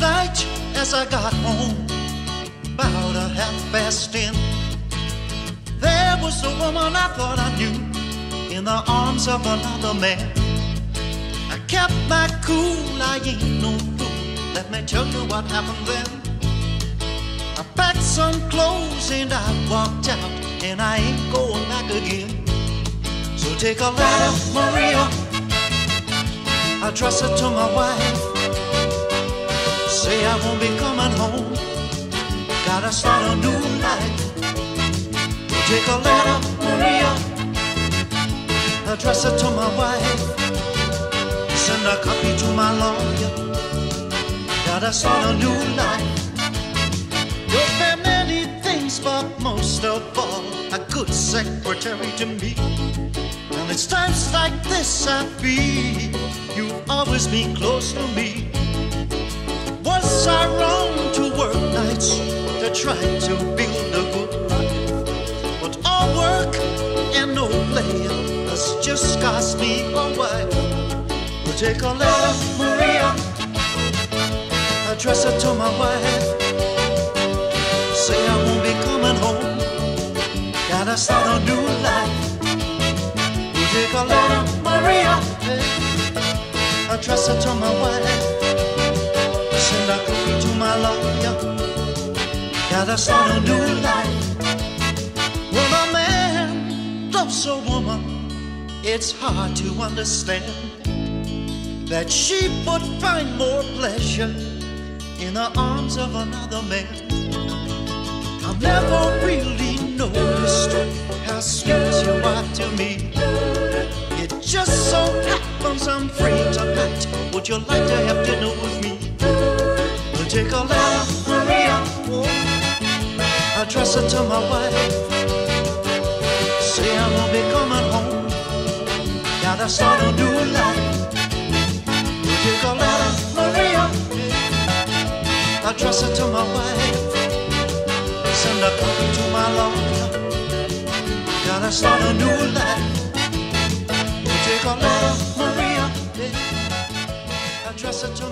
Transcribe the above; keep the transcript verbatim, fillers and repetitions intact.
Last night as I got home, about a half past ten, there was a woman I thought I knew in the arms of another man. I kept my cool, I ain't no fool. Let me tell you what happened then. I packed some clothes and I walked out, and I ain't going back again. So take a letter, Maria, address it to my wife. Say I won't be coming home, gotta start a new life. Take a letter, Maria, address it to my wife. Send a copy to my lawyer, gotta start a new life. You've been many things, but most of all, a good secretary to me. And it's times like this I feel you've always been close to me. Was I wrong to work nights to try to build a good life? But all work and no play has just cost me a while. But take a letter, Maria, address it to my wife. Say I won't be coming home, gotta start a new life. You take a letter, Maria, address it to my wife. Send a copy to my lawyer, gotta start a new life. When a man loves a woman, it's hard to understand that she would find more pleasure in the arms of another man. I've never really noticed how sweet you are to me. It just so happens I'm free tonight. Would you like to have dinner with me? We'll take a letter, Maria, oh, address it to my wife. Say I won't be coming home, gotta start a new life. We'll take a letter, Maria, address it to my wife. Send a copy to my lawyer, gotta start a new life. We'll take a letter, Maria, address it to